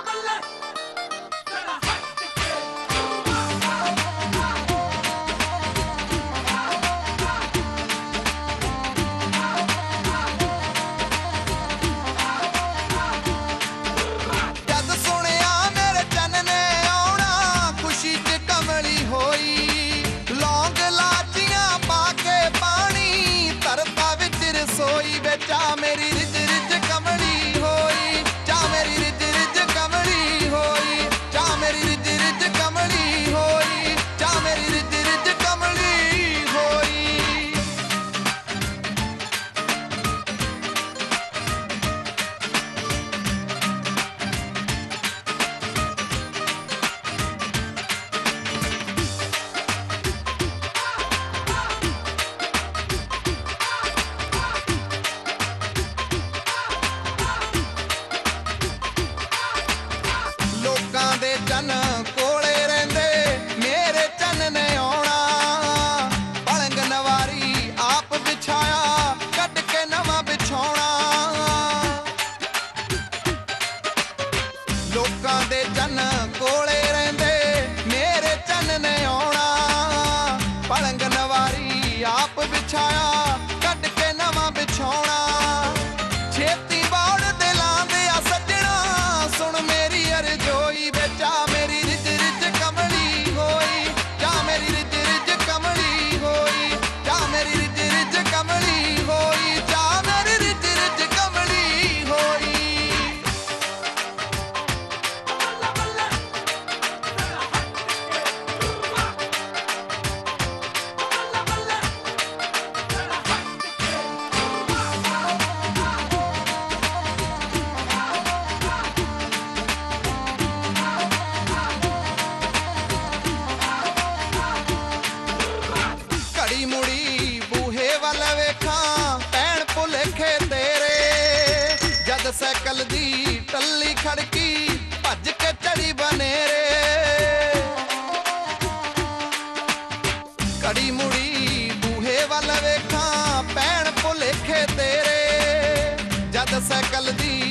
चन कोले रहिंदे मेरे चन ने आउणा पलंग नवारी आप बिछाया कट के नवा बिछाउणा लोकां दे चन कोले रहिंदे मेरे चन ने आउणा पलंग नवारी आप बिछाया कट के नवा बिछाउणा छेती बाड़ दे लांदे आ सजना सुन मेरी अरजोई बेचा मेरी रिज रिज कमली होई जा मेरी रिज रिज कमली होई जा मेरी रिज रिज कमली होई जा मेरी रिज रिज कमली होई घड़ी मुड़ी बूहे वाल वेखां भैन भुलेखे तेरे जद साइकिल दी टल्ली खड़की भज के चढ़ी बनेरे घड़ी मुड़ी बूहे वाल वेखां भैन भुलेखे तेरे जद साइकिल दी